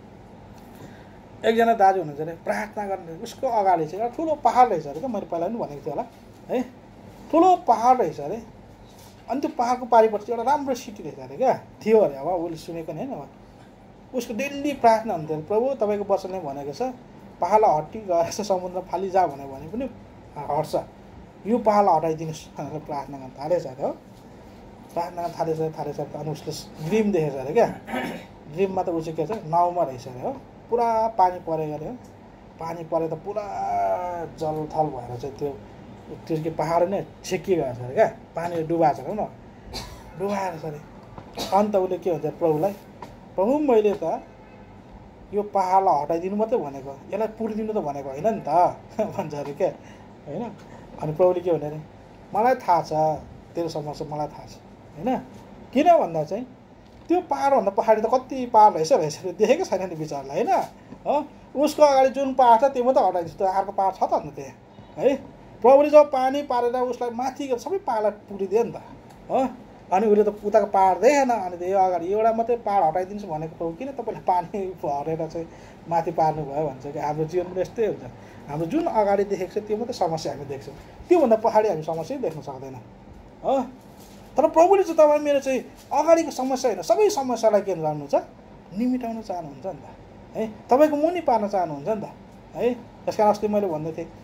एकजना दाजु हुनुहुन्छ अरे प्रार्थना गर्ने उसको अगाडि चाहिँ एउटा ठुलो पहाड रहेछ अरे क्या, मैले पहिला पनि भनेको थिएँ होला है। ठुलो पहाड रहेछ अरे अनि त्यो पहाडको पारिपट्टि चाहिँ एउटा राम्रो सिटी रहेछ अरे क्या थियो अरे। अब उसले सुनेको नि होइन, अब उसको डेली प्रार्थना हुन्थ्यो अरे प्रभु तपाईँको वचनले भनेको छ पहाडलाई हट्टी गएछ समुद्र फाली जा भनेर भने पनि हट्छ, यो पहाडलाई हटाइदिनुहोस् भनेर प्रार्थना गर्न थालेछ अरे हो। प्रार्थना गर्न थालेछ थालेछ अनि उसले ड्रिम देखेछ अरे क्या। ड्रिममा त ऊ चाहिँ के छ नाउँमा रहेछ अरे हो। पुरा पानी परेको अरे हो। पानी परे त पुरा जलथल भएर चाहिँ त्यो त्यो के पहाड नै छेकिएको छ अरे क्या, पानीले डुबाएको छ न डुबाएर छ अरे। अन्त उसले के भन्छ प्रभुलाई प्रभु मैले त यो पहाडलाई हटाइदिनु मात्रै भनेको, यसलाई पुरिदिनु त भनेको होइन नि त भन्छ अरे क्या होइन। अनि प्रभुले के भने अरे मलाई थाहा छ तेरो समस्या मलाई थाहा छ होइन। किन भन्दा चाहिँ त्यो पहाडभन्दा पहाडी त कति पहाड रहेछ रहेछ देखेकै छैन नि विचारलाई होइन हो। उसको अगाडि जुन पहाड छ त्यो मात्रै हटाइदिन्छ, त्यो अर्को पहाड छ त अन्त त्यहाँ है। प्रभुले जब पानी पारेर उसलाई माथि सबै पहाडलाई पुरिदियो नि त हो। अनि उसले त उताको पहाड देखेन, अनि यो अगाडि एउटा मात्रै पहाड हटाइदिन्छु भनेको प्रभु किन तपाईँले पानी हरेर चाहिँ माथि पार्नुभयो भन्छ कि हाम्रो जीवन पनि यस्तै हुन्छ। हाम्रो जुन अगाडि देखेको छ त्यो मात्रै समस्या हामी देख्छौँ, त्योभन्दा पहाडी हामी समस्या देख्न सक्दैन हो। तर प्रभुले चाहिँ तपाईँ मेरो चाहिँ अगाडिको समस्या होइन सबै समस्यालाई के गर्नुहुन्छ निमिटाउन चाहनुहुन्छ नि त है, तपाईँको मुनि पार्न चाहनुहुन्छ नि त है। यस कारण अस्ति मैले भन्दै थिएँ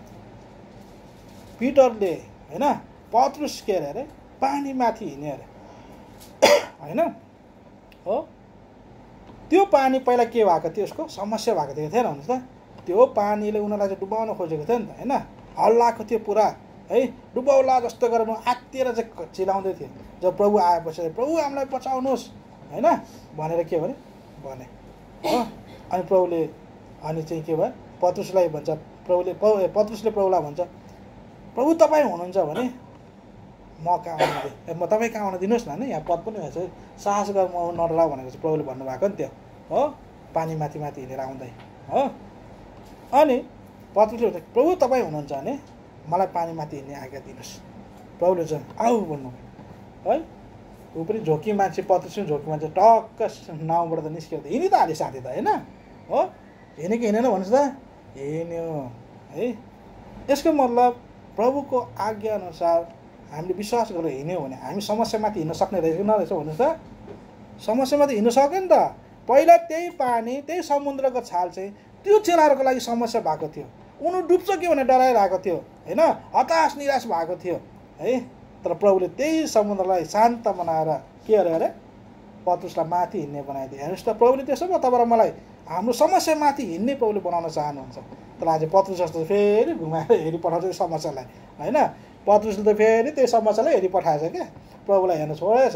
पिटरले होइन पत्रुस के अरे अरे पानी माथि हिँड्ने अरे होइन हो। त्यो पानी पहिला के भएको थियो उसको समस्या भएको थियो थिएन भन्नुहोस् त। त्यो पानीले उनीहरूलाई चाहिँ डुबाउन खोजेको थियो नि त होइन, हल्लाएको थियो पुरा है, डुबाउला जस्तो गरेर आत्तिएर चाहिँ चिलाउँदै थियो। जब प्रभु आएपछि प्रभु हामीलाई बचाउनुहोस् होइन भनेर के भने भने हो। अनि प्रभुले अनि चाहिँ के भयो पत्रुसलाई भन्छ प्रभुले पत्रुसले प्रभुलाई भन्छ प्रभु तपाईँ हुनुहुन्छ भने म कहाँ आउनु म तपाईँ कहाँ आउन दिनुहोस् न यहाँ पद पनि भएछ साहस गरेर म नडरा भनेको चाहिँ प्रभुले भन्नुभएको नि त्यो हो। पानी माथि माथि हिँडेर आउँदै हो। अनि पत्रुसले भन्छ प्रभु तपाईँ हुनुहुन्छ भने मलाई पानी माथि हिँड्ने आज्ञा दिनुहोस्। प्रभुले चाहिँ आऊ भन्नु है। ऊ पनि झोकी मान्छे पत्रुस पनि झोकी मान्छे टक्क नाउँबाट त निस्क्यो त हिँडी त हाल्यो साथी त होइन हो। हिँडेको हिँडेन भन्नुहोस् त हिँड्यो है। यसको मतलब प्रभुको आज्ञा अनुसार हामीले विश्वास गरेर हिँड्यौँ भने हामी समस्यामाथि हिँड्न सक्ने रहेछ कि नरहेछ भन्नुहोस् त। समस्यामाथि हिँड्न सक्यो नि त। पहिला त्यही पानी त्यही समुद्रको छाल चाहिँ त्यो चेलाहरूको लागि समस्या भएको थियो, उनीहरू डुब्छ के भनेर डराइरहेको थियो होइन, हताश निराश भएको थियो है। तर प्रभुले त्यही समुद्रलाई शान्त बनाएर के अरे अरे पत्रुसलाई माथि हिँड्ने बनाइदिए। हेर्नुहोस् त प्रभुले त्यसो भयो तपाईँ र मलाई हाम्रो समस्यामाथि हिँड्ने प्रभुले बनाउन चाहनुहुन्छ। तर आज पत्रुस जस्तो फेरि घुमाएर हेरि पठाउँछ समस्यालाई होइन। पत्रुसले त फेरि त्यही समस्यालाई हेरि पठाएछ क्या, प्रभुलाई हेर्न छोडेछ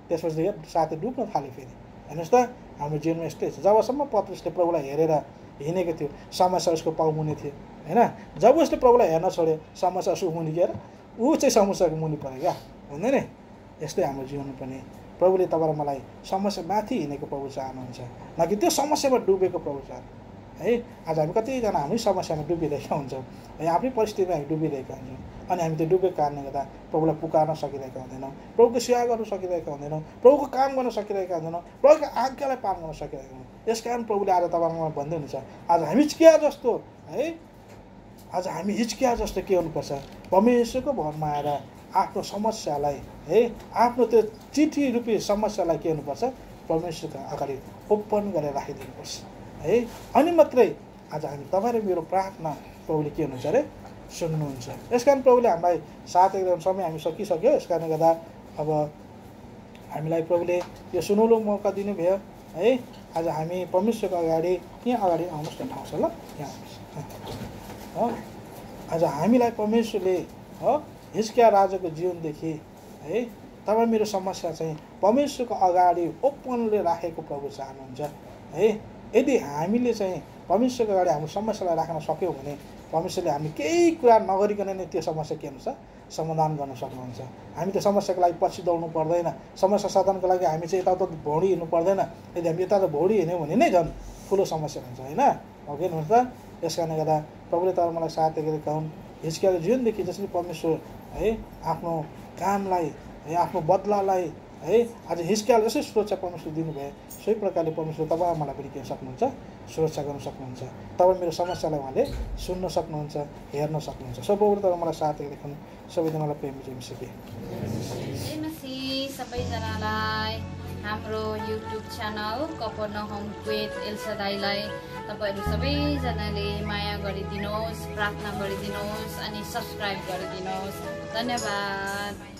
त्यसपछि साथै डुब्न थाल्यो फेरि। हेर्नुहोस् त हाम्रो जीवनमा यस्तै छ। जबसम्म पत्रुसले प्रभुलाई हेरेर हिँडेको थियो समस्या उसको पाउमुनि थियो होइन। जब उसले प्रभुलाई हेर्न छोड्यो समस्या उसको मुनि गएर ऊ चाहिँ समस्याको मुनि पऱ्यो क्या हुँदैन। यस्तै हाम्रो जीवनमा पनि प्रभुले तपाईँ र मलाई समस्या माथि हिँडेको प्रभु चाहनुहुन्छ, न कि त्यो समस्यामा डुबेको प्रभु चाहनु है। आज हामी कतिजना हामी समस्यामा डुबिरहेका हुन्छौँ है, आफ्नै परिस्थितिमा हामी डुबिरहेका हुन्छौँ अनि हामी त्यो डुबेको कारणले गर्दा प्रभुलाई पुकार्न सकिरहेका हुँदैनौँ, प्रभुको सेवा गर्न सकिरहेका हुँदैनौँ, प्रभुको काम गर्न सकिरहेका हुँदैनौँ, प्रभुको आज्ञालाई पालन गर्न सकिरहेका हुँदैनौँ। त्यस कारण प्रभुले आज तपाईँलाई भन्दै हुनुहुन्छ आज हामी हिचकिया जस्तो है, आज हामी हिचकिया जस्तो के हुनुपर्छ परमेश्वरको भरमा आएर आफ्नो समस्यालाई है, आफ्नो त्यो चिठी रूपी समस्यालाई के हुनुपर्छ परमेश्वरको अगाडि ओपन गरेर राखिदिनुपर्छ है। अनि मात्रै आज हामी तपाईँ र मेरो प्रार्थना प्रभुले के हुनुहुन्छ अरे सुन्नुहुन्छ। यस कारण प्रभुले हामीलाई साथ एकदम समय हामी सकिसक्यो। यस कारणले गर्दा अब हामीलाई प्रभुले यो सुनौलो मौका दिनुभयो है। आज हामी परमेश्वरको अगाडि यहाँ अगाडि आउनुहोस् न ठाउँ छ ल यहाँ आउनुहोस्। आज हामीलाई परमेश्वरले हो हिजकिया राजाको जीवनदेखि है तपाईँ मेरो समस्या चाहिँ परमेश्वरको अगाडि ओपनले राखेको प्रभु चाहनुहुन्छ है। यदि हामीले चाहिँ परमेश्वरको अगाडि हाम्रो समस्यालाई राख्न सक्यौँ भने परमेश्वरले हामी केही कुरा नगरिकन नै त्यो समस्या के हुन्छ समाधान गर्न सक्नुहुन्छ। हामी त्यो समस्याको लागि पछि दौड्नु पर्दैन, समस्या समाधानको लागि हामी चाहिँ यताउता भौडी हिँड्नु पर्दैन। यदि हामी यता भौडी हिँड्यौँ भने नै झन् ठुलो समस्या हुन्छ होइन हो कि हुन्छ। त्यस कारणले गर्दा प्रभुले तपाईँ मलाई साथ दिएका हुन्। हिजकियाको जीवनदेखि जसरी परमेश्वर है आफ्नो कामलाई है आफ्नो बदलालाई है आज हिजकियाले जसरी सुरक्षा परमेश्वर दिनुभयो सोही प्रकारले परमेश्वर तपाईँ मलाई पनि के सक्नुहुन्छ सुरक्षा गर्न सक्नुहुन्छ। तपाईँ मेरो समस्यालाई उहाँले सुन्न सक्नुहुन्छ, हेर्न सक्नुहुन्छ। सबैबाट तपाईँ मलाई साथ दिएका हुन्। सबैजनालाई प्रेम जिम सिके सबैजनालाई हाम्रो युट्युब च्यानल कफरनहुम क्वेत एल्सादाईलाई तपाईँहरू सबैजनाले माया गरिदिनुहोस्, प्रार्थना गरिदिनुहोस् अनि सब्सक्राइब गरिदिनुहोस्। धन्यवाद।